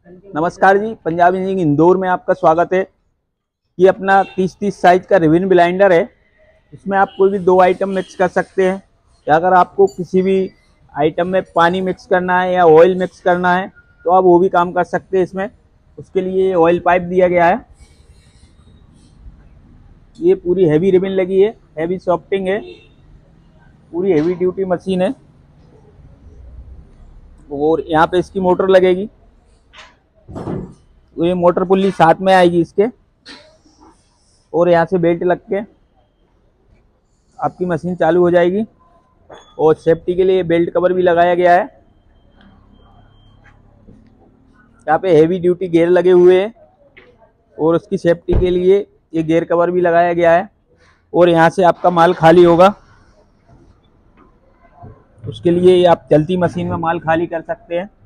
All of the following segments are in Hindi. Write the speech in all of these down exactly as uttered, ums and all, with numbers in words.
नमस्कार जी, पंजाब इंजीनियरिंग इंदौर में आपका स्वागत है। ये अपना तीस तीस साइज का रिविन ब्लाइंडर है। इसमें आप कोई भी दो आइटम मिक्स कर सकते हैं। या अगर आपको किसी भी आइटम में पानी मिक्स करना है या ऑयल मिक्स करना है तो आप वो भी काम कर सकते हैं इसमें। उसके लिए ऑयल पाइप दिया गया है। ये पूरी हैवी रिविन लगी है, हैवी सॉफ्टिंग है, पूरी हैवी ड्यूटी मशीन है। और यहाँ पे इसकी मोटर लगेगी। ये मोटर पुल्ली साथ में आएगी इसके, और यहाँ से बेल्ट लग के आपकी मशीन चालू हो जाएगी। और सेफ्टी के लिए बेल्ट कवर भी लगाया गया है। यहाँ पे हेवी ड्यूटी गेयर लगे हुए हैं और उसकी सेफ्टी के लिए ये गेयर कवर भी लगाया गया है। और यहाँ से आपका माल खाली होगा, उसके लिए आप चलती मशीन में माल खाली कर सकते हैं।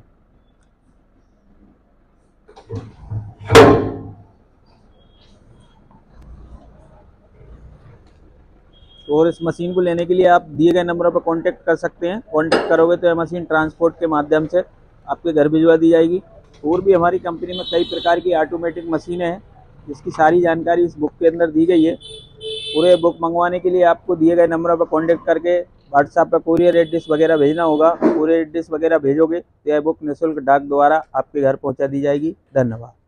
और इस मशीन को लेने के लिए आप दिए गए नंबरों पर कांटेक्ट कर सकते हैं। कांटेक्ट करोगे तो यह मशीन ट्रांसपोर्ट के माध्यम से आपके घर भिजवा दी जाएगी। और भी हमारी कंपनी में कई प्रकार की ऑटोमेटिक मशीनें हैं, जिसकी सारी जानकारी इस बुक के अंदर दी गई है। पूरे बुक मंगवाने के लिए आपको दिए गए नंबरों पर कांटेक्ट करके व्हाट्सएप पर कोरियर एड्रेस वगैरह भेजना होगा। कोरियर एड्रेस वगैरह भेजोगे तो यह बुक निःशुल्क डाक द्वारा आपके घर पहुँचा दी जाएगी। धन्यवाद।